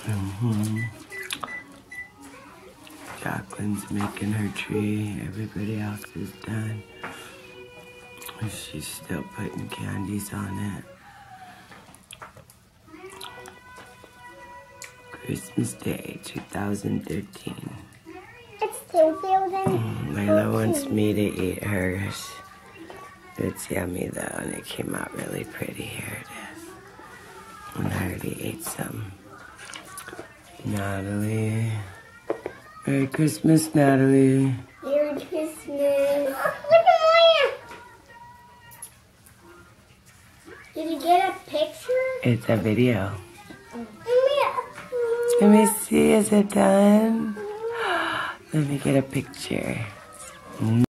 Jacqueline's making her tree. Everybody else is done. She's still putting candies on it. Christmas Day, 2013. It's 2013. Milo wants me to eat hers. It's yummy though, and it came out really pretty. Here it is. And I already ate some. Natalie. Merry Christmas, Natalie. Merry Christmas. Oh, look at Maya. Did you get a picture? It's a video. Maya. Let me see, is it done? Let me get a picture.